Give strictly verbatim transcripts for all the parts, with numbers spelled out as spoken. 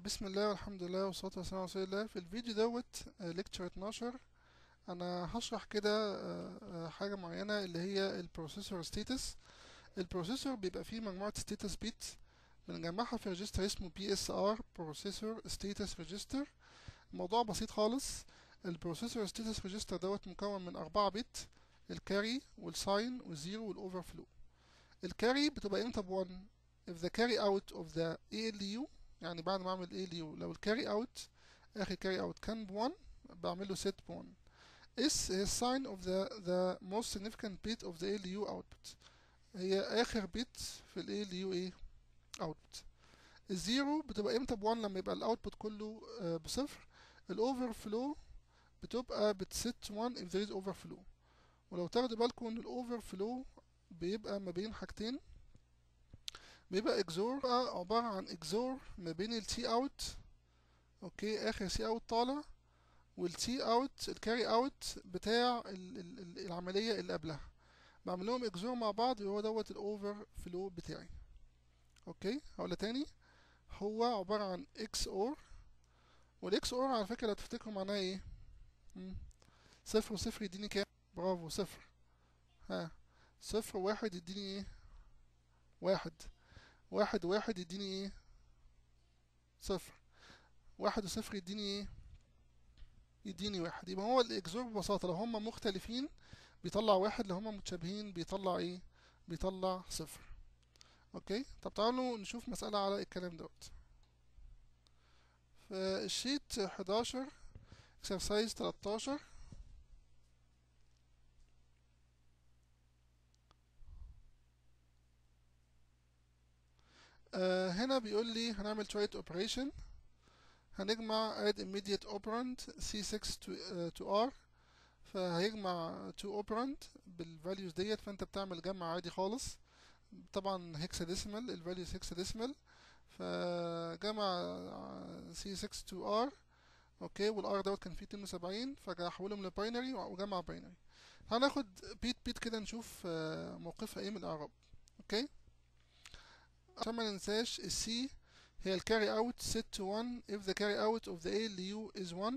بسم الله والحمد لله والصلاة والسلام على رسول الله. في الفيديو دوت ليكتشر اتناشر انا هشرح كده آه، آه، حاجة معينة اللي هي البروسيسور ستاتس. البروسيسور بيبقى فيه مجموعة ستاتس بيت بنجمعها في ريجستر اسمه بي اس ار بروسيسور ستاتس ريجستر. الموضوع بسيط خالص. البروسيسور ستاتس ريجستر دوت مكون من أربعة بت: الكاري والساين والزيرو والاوفرفلو. الكاري بتبقى امتى بوان؟ if the carry out of the إيه إل يو، يعني بعد ما اعمل إيه إل يو لو الكاري اوت اخر كاري اوت كان بوان بعمل له set بوان. اس هي sign of the the most significant bit of the إيه إل يو output، هي اخر بيت في ال إيه إل يو ايه output. الزيرو بتبقى امتى بوان؟ لما يبقى الاوتبوت كله آه، بصفر. الاوفرفلو بتبقى بتست وان if there is overflow. ولو تاخدوا بالكم ان الاوفرفلو بيبقى ما بين حاجتين، بيبقى اكزور عبارة عن اكزور ما بين التي اوت، اوكي، اخر سي اوت طالع، والتي اوت الكاري اوت بتاع ال ال ال العملية اللي قبلها، بعمل لهم اكزور مع بعض وهو دوت الاوفر فلو بتاعي. اوكي، هقولها تاني، هو عبارة عن اكس اور، والاكس اور على فكرة لو تفتكروا معناها ايه؟ مم. صفر وصفر يديني كام؟ برافو، صفر. ها، صفر وواحد يديني ايه؟ واحد. واحد وواحد يديني ايه؟ صفر. واحد وصفر يديني ايه؟ يديني واحد. يبقى هو الاكزور ببساطة لو هما مختلفين بيطلع واحد، لو هما متشابهين بيطلع ايه؟ بيطلع صفر. اوكي، طب تعالوا نشوف مسألة على الكلام دوت. فالشيت حداشر اكسرسايز تلتاشر. آه هنا بيقول لي هنعمل شوية اوبريشن، هنجمع add immediate operand سي ستة to, uh, to R. فهيجمع two operand بالvalues ديت، فانت بتعمل جمع عادي خالص، طبعا هيكساديسيمال، الفاليوز هيكساديسيمال. فجمع سي ستة تو ار، اوكي، والار دوت كان فيه اتنين وسبعين فهحولهم لباينري وجمع باينري. هناخد بيت بيت كده نشوف آه، موقفها ايه من الاعراب. اوكي، عشان ما ننساش السي هي الكاري اوت set to one if the carry out of the إيه إل يو is one.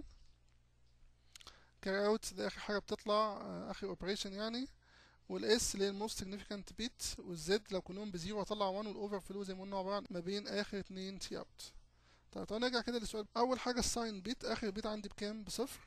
carry out ده اخر حاجه بتطلع، آه، اخر اوبريشن يعني. والاس اللي هي الموست سيجنيفيكانت بيت، والزد لو كلهم بزيرو هطلع واحد، والاوفر فلو زي ما قلنا عباره عن ما بين اخر اتنين تي اوت. طيب تعالى نرجع كده للسؤال. اول حاجه الساين بيت، اخر بيت عندي بكام؟ بصفر،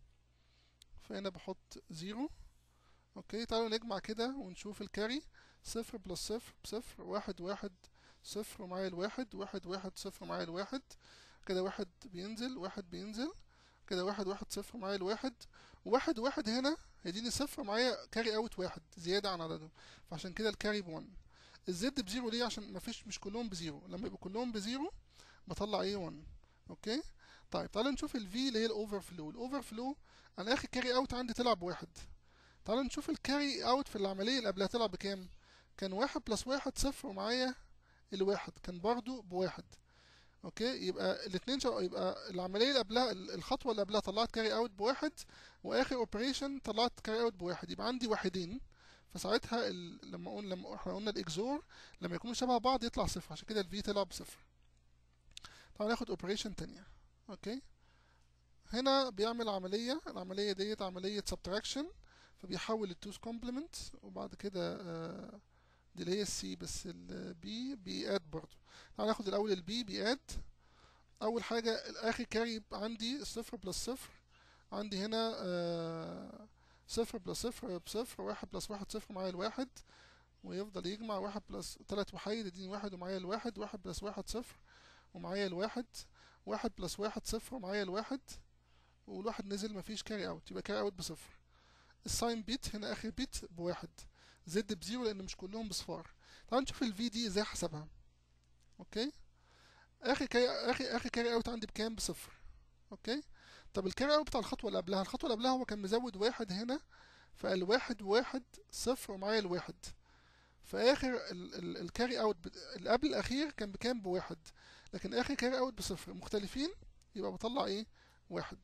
فهنا بحط زيرو. اوكي، تعالوا نجمع كده ونشوف الكاري. صفر بلس صفر بصفر، واحد واحد صفر ومعايا الواحد، واحد واحد صفر ومعايا الواحد، كده واحد بينزل واحد بينزل، كده واحد واحد صفر معايا الواحد، واحد واحد هنا هيديني صفر معايا كاري اوت واحد زيادة عن عددهم، فعشان كده الكاري بون. الزد بزيرو ليه؟ عشان مفيش، مش كلهم بزيرو، لما يبقوا كلهم بزيرو بطلع ايه؟ واحد. اوكي، طيب تعالى نشوف الفي اللي هي الاوفر فلو. الاوفر فلو انا اخر كاري اوت عندي طلع بواحد. تعالى نشوف الكاري اوت في العملية اللي قبلها طلع بكام. كان واحد بلس واحد صفر ومعايا الواحد كان برضو بواحد. اوكي، يبقى الاثنين شو... يبقى العمليه اللي قبلها، الخطوه اللي قبلها طلعت كاري اوت بواحد، واخر اوبريشن طلعت كاري اوت بواحد، يبقى عندي واحدين. فساعتها ال... لما قلنا لما احنا قلنا الاكزور لما يكونوا شبه بعض يطلع صفر، عشان كده الفي طلع بصفر. طبعا ناخد اوبريشن تانية. اوكي، هنا بيعمل عمليه، العمليه ديت عمليه سبتراكشن، فبيحول التوز كومبلمنت، وبعد كده آه دي اللي هي السي، بس البي بياد برضو. تعالى ناخد الاول البي بياد. اول حاجه الاخر كاري يبقى عندي صفر بلس صفر، عندي هنا آه صفر بلس صفر بصفر، واحد بلس واحد صفر معايا الواحد، ويفضل يجمع واحد بلس تلات وحيد يديني واحد ومعايا الواحد، واحد بلس واحد صفر ومعايا الواحد، واحد بلس واحد صفر ومعايا الواحد، والواحد نزل مفيش كاري اوت، يبقى كاري اوت بصفر. الساين بيت هنا اخر بيت بواحد، زد بزيرو لان مش كلهم بصفار. تعال نشوف الفي دي ازاي حسبها. اوكي، اخر كاري اخر اخر كاري اوت عندي بكام؟ بصفر. اوكي، طب الكاري اوت بتاع الخطوه اللي قبلها، الخطوه اللي قبلها هو كان مزود واحد هنا، فالواحد واحد صفر ومعايا الواحد، فاخر ال ال الكاري اوت اللي قبل الاخير كان بكام؟ بواحد، لكن اخر كاري اوت بصفر، مختلفين يبقى بطلع ايه؟ واحد.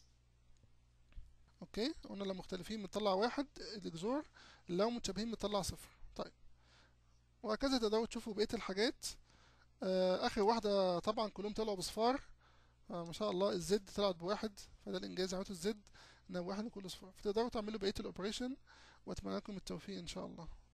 اوكي، قلنا لو مختلفين بنطلع واحد الاكزور، لو متشابهين بنطلع صفر. طيب، وهكذا تقدروا تشوفوا بقيه الحاجات آه اخر واحده طبعا كلهم طلعوا بصفار. آه ما شاء الله الزد طلعت بواحد، فده الانجاز عملته الزد انها بواحد وكله صفار. فتقدروا تعملوا بقيه الاوبريشن، واتمنى لكم التوفيق ان شاء الله.